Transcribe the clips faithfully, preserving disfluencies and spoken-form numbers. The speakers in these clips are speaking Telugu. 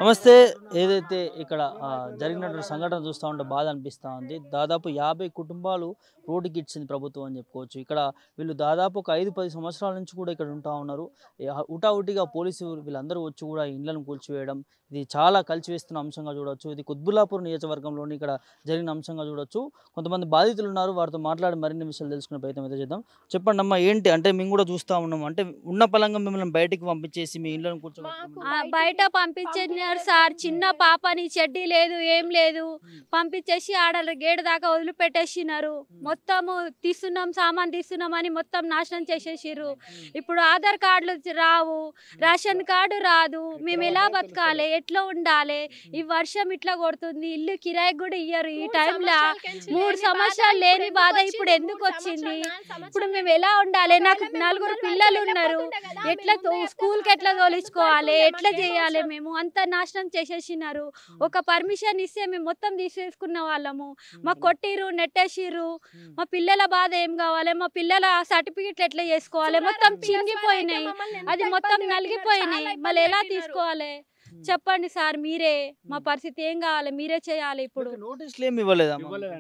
నమస్తే. ఏదైతే ఇక్కడ ఆహ్, జరిగినటువంటి సంఘటన చూస్తా ఉంటే బాధ అనిపిస్తా ఉంది. దాదాపు యాభై కుటుంబాలు రోడ్డుకిచ్చింది ప్రభుత్వం అని చెప్పుకోవచ్చు. ఇక్కడ వీళ్ళు దాదాపు ఒక ఐదు, పది సంవత్సరాల నుంచి కూడా ఇక్కడ ఉంటా ఉన్నారు. యాహ్! హుటాహుటిగా పోలీసు వీళ్ళందరూ వచ్చి కూడా ఇండ్లను కూల్చివేయడం, ఇది చాలా కలిచివేస్తున్న అంశంగా చూడొచ్చు. ఇది కుత్బుల్లాపూర్ నియోజకవర్గంలోని ఇక్కడ జరిగిన అంశంగా చూడొచ్చు. కొంతమంది బాధితులు ఉన్నారు. వారితో మాట్లాడి మరిన్ని విషయాలు తెలుసుకునే ప్రయత్నం అయితే చేద్దాం. చెప్పండమ్మా, ఏంటి అంటే మేము కూడా చూస్తా ఉన్నాం. అంటే ఉన్న పలంగా మిమ్మల్ని బయటికి పంపించేసి మీ ఇండ్లను కూర్చోబెట్టడం. ఆ! బయట పంపించేసినారు సార్. చిన్న పాపని చెడ్డీ లేదు, ఏం లేదు. పంపించేసి ఆడ గేట్ దాకా వదిలిపెట్టేసినారు. మొత్తము తీస్తున్నాం, సామాన్ తీస్తున్నామని మొత్తం నాశనం చేసేసిర్రు. ఇప్పుడు ఆధార్ కార్డులు రావు, రేషన్ కార్డు రాదు. మేము ఎలా బతకాలి, ఎట్లా ఉండాలి? ఈ వర్షం ఇట్లా కొడుతుంది, ఇల్లు కిరాయికి కూడా ఇయ్యరు ఈ టైంలో. మూడు సంవత్సరాలు లేని బాధ ఇప్పుడు ఎందుకు వచ్చింది? ఇప్పుడు మేము ఎలా ఉండాలి? నాకు నలుగురు పిల్లలు ఉన్నారు. ఎట్లా స్కూల్కి ఎట్లా తోలించుకోవాలి, ఎట్లా చేయాలి? మేము అంత నాశనం చేసేసినారు. ఒక పర్మిషన్ ఇస్తే మేము మొత్తం తీసేసుకున్న వాళ్ళము. మా కొట్టిరు, నెట్టేసిర్రు. మా పిల్లల బాధ ఏం కావాలి? మా పిల్లల సర్టిఫికెట్లు ఎట్లా చేసుకోవాలి? మొత్తం చింగిపోయినాయి, అది మొత్తం నలిగిపోయినాయి. మళ్ళీ ఎలా తీసుకోవాలి చెప్పండి సార్. మీరే మా పరిస్థితి ఏం కావాలి, మీరే చేయాలి. ఇప్పుడు నోటీసులు ఏమి ఇవ్వలేదా?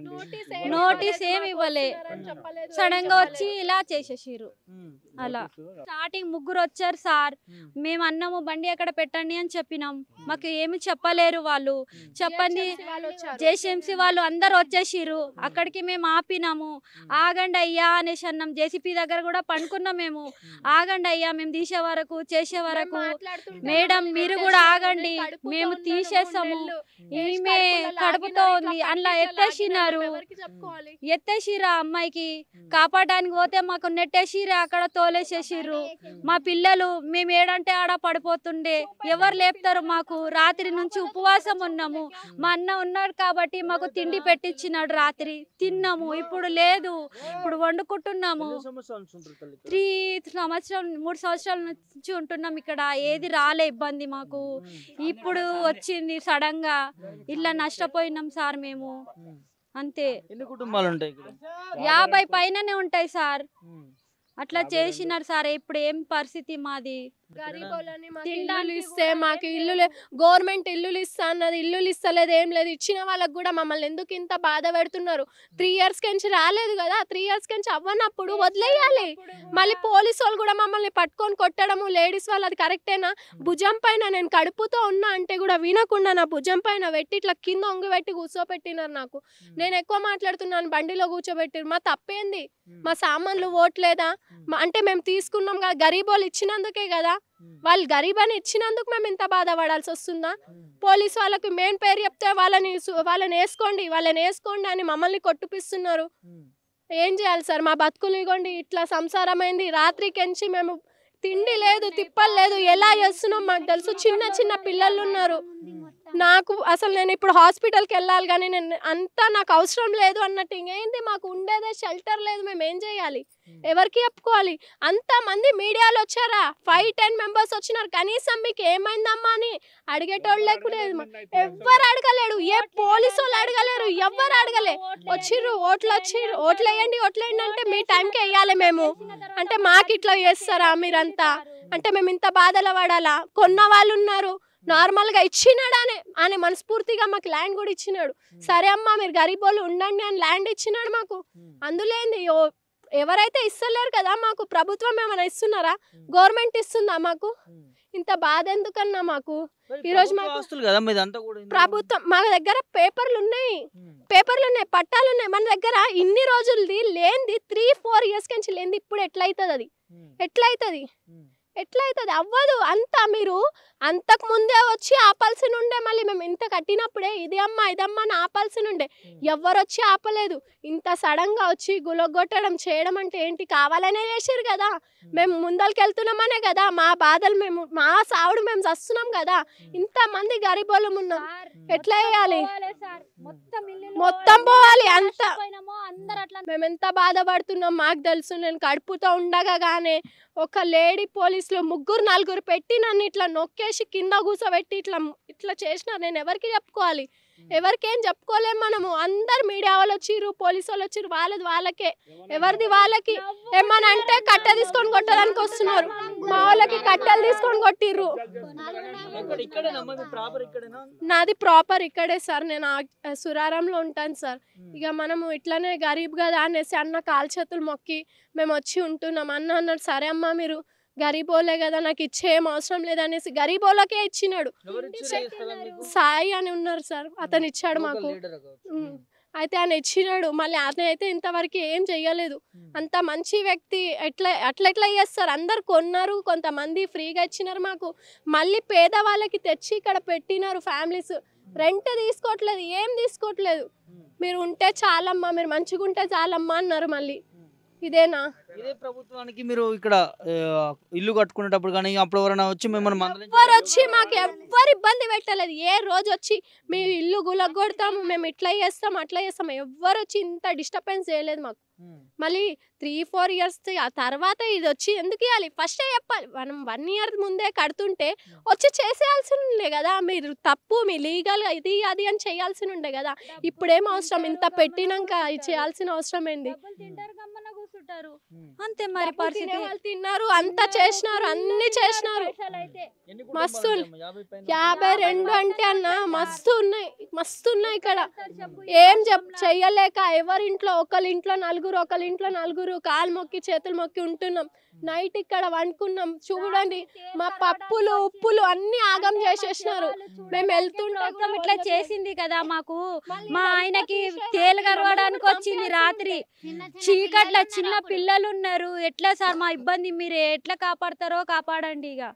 నోటీస్ ఏమి ఇవ్వలే, సడన్ గా వచ్చి ఇలా చేసేసిర్రు. అలా స్టార్టింగ్ ముగ్గురు వచ్చారు సార్. మేము అన్నము బండి అక్కడ పెట్టండి అని చెప్పినాం, మాకు ఏమి చెప్పలేరు వాళ్ళు. చెప్పండి, జేసీఎంసీ వాళ్ళు అందరు వచ్చేసిర్రు. అక్కడికి మేము ఆపినాము. ఆగండి అయ్యా అనేసి అన్నాం. జేసీపీ దగ్గర కూడా పండుకున్నాం మేము. ఆగండి అయ్యా, మేము తీసే వరకు చేసే వరకు. మేడం మీరు కూడా ఆగండి, మేము తీసేసాము, ఈమె కడుపుతో ఉంది అలా ఎత్తేసినారు. ఎత్తేసిరా అమ్మాయికి కాపాడడానికి పోతే మాకు నెట్టేసిరా, అక్కడ తోలేసేసిర్రు. మా పిల్లలు మేము ఏడంటే ఆడ పడిపోతుండే, ఎవరు లేపుతారు మాకు? రాత్రి నుంచి ఉపవాసం ఉన్నాము. మా అన్న ఉన్నాడు కాబట్టి మాకు తిండి పెట్టించినాడు, రాత్రి తిన్నాము. ఇప్పుడు లేదు, ఇప్పుడు వండుకుంటున్నాము. త్రీ సంవత్సరం మూడు సంవత్సరాల నుంచి ఉంటున్నాం ఇక్కడ. ఏది రాలే ఇబ్బంది మాకు. ఇప్పుడు వచ్చింది సడన్ గా. ఇట్లా నష్టపోయినాం సార్ మేము. అంతే. ఎన్ని కుటుంబాలు ఉంటాయి ఇక్కడ? యాభై పైననే ఉంటాయి సార్. అట్లా చేసినారు సార్. ఇప్పుడు ఏం పరిస్థితి మాది? ఇల్లులు ఇస్తే మాకు ఇల్లు గవర్నమెంట్ ఇల్లులు ఇస్తా అన్నది, ఇల్లులు ఇస్తలేదు, ఏం లేదు. ఇచ్చిన వాళ్ళకి కూడా మమ్మల్ని ఎందుకు ఇంత బాధ పెడుతున్నారు? త్రీ ఇయర్స్ కించి రాలేదు కదా, త్రీ ఇయర్స్ కించి అవ్వనప్పుడు వదిలేయాలి. మళ్ళీ పోలీసు వాళ్ళు కూడా మమ్మల్ని పట్టుకొని కొట్టడము, లేడీస్ వాళ్ళు, అది కరెక్టేనా? భుజం పైన నేను కడుపుతో ఉన్నా అంటే కూడా వినకుండా నా భుజం పైన పెట్టి ఇట్లా కింద ఒంగి పెట్టి కూర్చోపెట్టినారు. నాకు నేను ఎక్కువ మాట్లాడుతున్నాను, బండిలో కూర్చోబెట్టిరు. మా తప్పేంది? మా సామాన్లు ఓట్లేదా అంటే మేము తీసుకున్నాం కదా, గరీబోళ్ళు ఇచ్చినందుకే కదా. వాళ్ళు గరీబ్ అని ఇచ్చినందుకు మేము ఇంత బాధపడాల్సి వస్తుందా? పోలీస్ వాళ్ళకి మెయిన్ పేరు చెప్తే వాళ్ళని వాళ్ళని వేసుకోండి, వాళ్ళని వేసుకోండి అని మమ్మల్ని కొట్టుపిస్తున్నారు. ఏం చేయాలి సార్? మా బతుకులు ఇగోండి ఇట్లా సంసారమైంది. రాత్రికెంచి మేము తిండి లేదు, తిప్పలు లేదు, ఎలా చేస్తున్నాం మాకు తెలుసు. చిన్న చిన్న పిల్లలు ఉన్నారు. నాకు అసలు నేను ఇప్పుడు హాస్పిటల్కి వెళ్ళాలి, కానీ నేను అంతా నాకు అవసరం లేదు అన్నట్టు. ఇంకేంటి మాకు ఉండేదే షెల్టర్ లేదు, మేము ఏం చేయాలి? ఎవరికి చెప్పుకోవాలి? అంతమంది మీడియాలో వచ్చారా? ఫైవ్ టెన్ మెంబర్స్ వచ్చినారు. కనీసం మీకు ఏమైందమ్మా అని అడిగేటోళ్ళు లేకులేదు. ఎవ్వరు అడగలేడు, ఏ పోలీసు వాళ్ళు అడగలేరు, ఎవ్వరు అడగలే. వచ్చిర్రు, ఓట్లు వచ్చిర్రు, ఓట్లు వేయండి, ఓట్లు వేయండి అంటే మీ టైంకి వేయాలి మేము అంటే మాకు ఇట్లా చేస్తారా మీరంతా? అంటే మేము ఇంత బాధలు పడాలా? కొన్న వాళ్ళు ఉన్నారు, నార్మల్గా ఇచ్చినాడు అని ఆయన మనస్ఫూర్తిగా మాకు ల్యాండ్ కూడా ఇచ్చినాడు. సరే అమ్మా మీరు గరీబోళ్ళు ఉండండి అని ల్యాండ్ ఇచ్చినాడు మాకు. అందులేంది ఎవరైతే ఇస్తలేరు కదా మాకు. ప్రభుత్వం ఏమైనా ఇస్తున్నారా? గవర్నమెంట్ ఇస్తుందా మాకు? ఇంత బాధ ఎందుకన్నా మాకు? ఈ రోజు ప్రభుత్వం మా దగ్గర పేపర్లు ఉన్నాయి, పేపర్లు ఉన్నాయి, పట్టాలు ఉన్నాయి మన దగ్గర. ఇన్ని రోజులది లేనిది త్రీ ఫోర్ ఇయర్స్ నుంచి లేనిది ఇప్పుడు ఎట్లయితుంది? అది ఎట్లయితుంది? ఎట్లయితుంది? అవ్వదు. అంతా మీరు అంతకు ముందే వచ్చి ఆపాల్సి ఉండే. మళ్ళీ మేము ఇంత కట్టినప్పుడే ఇది అమ్మా ఇదమ్మా అని ఆపాల్సి ఉండే. ఎవరు వచ్చి ఆపలేదు. ఇంత సడన్ గా వచ్చి గులగొట్టడం చేయడం అంటే ఏంటి? కావాలనే చేసిరు కదా. మేము ముందరికి వెళ్తున్నామనే కదా. మా బాధలు మేము, మా సావుడు మేము చస్తున్నాం కదా. ఇంతమంది గరీబోళ్ళు ఉన్నాం, ఎట్లా వేయాలి? మొత్తం పోవాలి అంత. మేము ఎంత బాధపడుతున్నాం మాకు తెలుసు. నేను కడుపుతో ఉండగా గానే ఒక లేడీ పోలీసులు ముగ్గురు నలుగురు పెట్టి నన్ను ఇట్లా నొక్కేసి కింద కూర్చోబెట్టి ఇట్లా ఇట్లా చేసినారు. నేను ఎవరికి చెప్పుకోవాలి? ఎవరికేం చెప్పుకోలేము మనము. అందరు మీడియా వాళ్ళు వచ్చిర్రు, పోలీసు వాళ్ళు వచ్చిర్రు, వాళ్ళది వాళ్ళకే, ఎవరిది వాళ్ళకి. ఏమన్నా అంటే కట్టె తీసుకొని కొట్టడానికి వస్తున్నారు, మా వాళ్ళకి కట్టెలు తీసుకొని కొట్టిర్రు. నాది ప్రాపర్ ఇక్కడే సార్, నేను ఆ సురారంలో ఉంటాను సార్. ఇక మనము ఇట్లానే గరీబ్ కదా అనేసి అన్న కాలు చేతులు మొక్కి మేము వచ్చి ఉంటున్నాం. అన్న అన్నాడు సరే అమ్మ మీరు గరీబోలే కదా నాకు ఇచ్చేం అవసరం లేదనేసి గరీబోలకే ఇచ్చినాడు. సాయి అని ఉన్నారు సార్, అతను ఇచ్చాడు మాకు. అయితే ఆయన ఇచ్చినాడు, మళ్ళీ ఆయన అయితే ఇంతవరకు ఏం చెయ్యలేదు. అంత మంచి వ్యక్తి ఎట్లా అట్లా ఎట్లా చేస్తారు? అందరు కొన్నారు, కొంతమంది ఫ్రీగా ఇచ్చినారు మాకు. మళ్ళీ పేదవాళ్ళకి తెచ్చి ఇక్కడ పెట్టినారు ఫ్యామిలీస్. రెంట్ తీసుకోవట్లేదు, ఏం తీసుకోవట్లేదు. మీరు ఉంటే చాలమ్మా, మీరు మంచిగా ఉంటే చాలమ్మా అన్నారు. మళ్ళీ ఇదేనా? ఇదే ప్రభుత్వానికి మీరు ఇక్కడ ఇల్లు కట్టుకునేటప్పుడు కానీ అప్పుడు ఎవరైనా వచ్చి మిమ్మల్ని ఎవరు వచ్చి మాకు ఎవ్వరు ఇబ్బంది పెట్టలేదు. ఏ రోజు వచ్చి మేము ఇల్లు గులగొడతాము, మేము ఇట్లా చేస్తాం అట్లా చేస్తాం, ఎవ్వరు వచ్చి ఇంత డిస్టర్బెన్స్ చేయలేదు మాకు. మళ్ళీ త్రీ ఫోర్ ఇయర్స్ ఆ తర్వాత ఇది వచ్చి ఎందుకు ఇవ్వాలి? ఫస్టే చెప్పాలి. మనం వన్ ఇయర్ ముందే కడుతుంటే వచ్చి చేసేయాల్సి ఉండే కదా. మీరు తప్పు, మీ లీగల్ ఇది అది అని చేయాల్సి ఉండే కదా. ఇప్పుడేం అవసరం? ఇంత పెట్టినాక చేయాల్సిన అవసరం ఏంది? అంతే మరి పరిస్థితి. వాళ్ళు తిన్నారు, అంతా చేసినారు, అన్ని చేసినారు. మస్తు యాభై రెండు అంటే అన్న మస్తు ఉన్నాయి, మస్తు ఉన్నాయి ఇక్కడ. ఏం చెప్ చెయ్యలేక ఎవరింట్లో ఒకళ్ళ ఇంట్లో నలుగురు, ఒకళ్ళ ఇంట్లో నలుగురు కాలు మొక్కి చేతులు మొక్కి ఉంటున్నాం. నైట్ ఇక్కడ వండుకున్నాం. చూడండి మా పప్పులు ఉప్పులు అన్ని ఆగం చేసేసినారు. మేము వెళ్తుంటాం. ఇట్లా చేసింది కదా మాకు. మా ఆయనకి తేలు గరవడానికి వచ్చింది రాత్రి చీకట్ల. చిన్న పిల్లలు ఉన్నారు. ఎట్లా సార్ మా ఇబ్బంది? మీరు ఎట్లా కాపాడతారో కాపాడండి. ఇక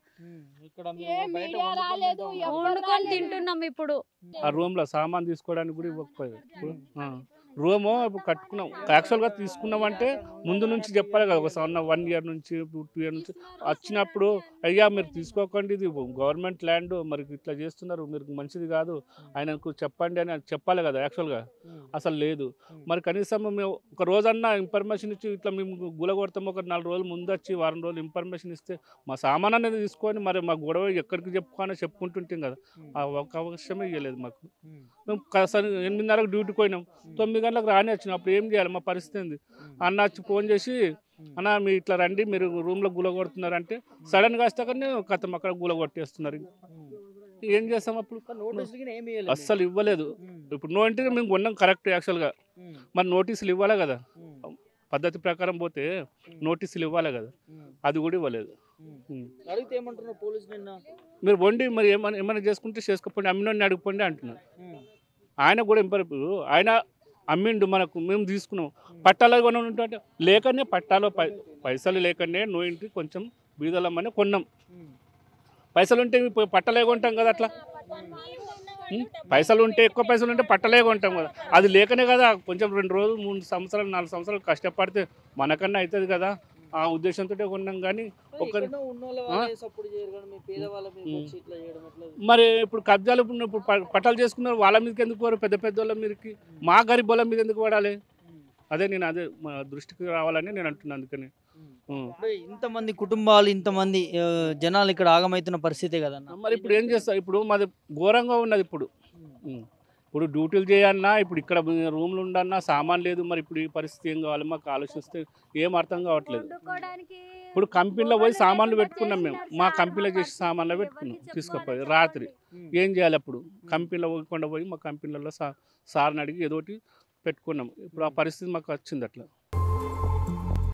వండుకొని తింటున్నాం. ఇప్పుడు ఆ రూమ్ లో సామాన్ తీసుకోవడానికి కూడా ఇవ్వకపోయేది. రూము ఇప్పుడు కట్టుకున్నాం, యాక్చువల్గా తీసుకున్నామంటే ముందు నుంచి చెప్పాలి కదా. ఒక సన్న వన్ ఇయర్ నుంచి టూ టూ ఇయర్ నుంచి వచ్చినప్పుడు అయ్యా మీరు తీసుకోకండి, ఇది గవర్నమెంట్ ల్యాండ్, మరి ఇట్లా చేస్తున్నారు, మీరు మంచిది కాదు, ఆయనకు చెప్పండి అని చెప్పాలి కదా. యాక్చువల్గా అసలు లేదు. మరి కనీసం మేము ఒక రోజన్నా ఇన్ఫర్మేషన్ ఇచ్చి ఇట్లా మేము గులగొడతాం, ఒక నాలుగు రోజులు ముందు వచ్చి వారం రోజులు ఇన్ఫర్మేషన్ ఇస్తే మా సామాన్ అనేది తీసుకొని మరి మా గొడవ ఎక్కడికి చెప్పుకొని చెప్పుకుంటుంటాం కదా. ఆ ఒక అవకాశమే ఇవ్వలేదు మాకు. మేము సరే ఎనిమిదిన్నరకు డ్యూటీకి పోయినాం, తొమ్మిది గంటలకు రాని వచ్చినాం. అప్పుడు ఏం చేయాలి? మా పరిస్థితి ఏంది? అన్న వచ్చి ఫోన్ చేసి అన్న మీ ఇట్లా రండి, మీరు రూమ్లో గుల కొడుతున్నారంటే సడన్గా వస్తే కానీ కథం అక్కడ గుల కొట్టేస్తున్నారు. ఏం చేస్తాం అప్పుడు? అస్సలు ఇవ్వలేదు. ఇప్పుడు నో ఇంటికి మేము కొన్నాం కరెక్ట్ యాక్చువల్గా, మరి నోటీసులు ఇవ్వాలి కదా. పద్ధతి ప్రకారం పోతే నోటీసులు ఇవ్వాలి కదా, అది కూడా ఇవ్వలేదు. మీరు వండి మరి ఏమైనా ఏమైనా చేసుకుంటే చేసుకోండి, అమ్మినోడిని అడిగిపోండి అంటున్నారు. ఆయన కూడా ఇంపరు ఆయన అమ్మిండు మనకు, మేము తీసుకున్నాం. పట్టాలు కొనం ఉంటే లేకనే పట్టాలో పై పైసలు లేకనే నో ఇంటి కొంచెం బీదలమ్మని కొన్నాం. పైసలు ఉంటే పట్టలే కొంటాం కదా. అట్లా పైసలు ఉంటే ఎక్కువ పైసలు ఉంటే పట్టలే కొంటాం కదా. అది లేకనే కదా కొంచెం రెండు రోజులు మూడు సంవత్సరాలు నాలుగు సంవత్సరాలు కష్టపడితే మనకన్నా అవుతుంది కదా. ఆ ఉద్దేశంతో కొన్నాం. కానీ ఒకరి మరి ఇప్పుడు కబ్జాలు ఇప్పుడు పట్టాలు చేసుకున్నారు, వాళ్ళ మీదకి ఎందుకు పోరు? పెద్ద పెద్ద వాళ్ళ మీదకి, మా గరీబ్ వాళ్ళ మీద ఎందుకు పడాలి? అదే నేను అదే మా దృష్టికి రావాలని నేను అంటున్నాను. అందుకని ఇంతమంది కుటుంబాలు, ఇంతమంది జనాలు ఇక్కడ ఆగమవుతున్న పరిస్థితే కదన్నా. మరి ఇప్పుడు ఏం చేస్తా? ఇప్పుడు మాది ఘోరంగా ఉన్నది. ఇప్పుడు ఇప్పుడు డ్యూటీలు చేయన్నా, ఇప్పుడు ఇక్కడ రూమ్లు ఉండన్నా సామాన్ లేదు. మరి ఇప్పుడు ఈ పరిస్థితి ఏం కావాలి? మాకు ఆలోచిస్తే ఏం అర్థం కావట్లేదు. ఇప్పుడు కంపెనీలో పోయి సామాన్లు పెట్టుకున్నాం మేము, మా కంపెనీలో చేసి సామాన్లు పెట్టుకున్నాం తీసుకుపోయి రాత్రి. ఏం చేయాలి అప్పుడు? కంపెనీలో పోకుండా పోయి మా కంపెనీలలో సా సార్ని అడిగి ఏదోటి పెట్టుకున్నాం. ఇప్పుడు ఆ పరిస్థితి మాకు వచ్చింది అట్లా.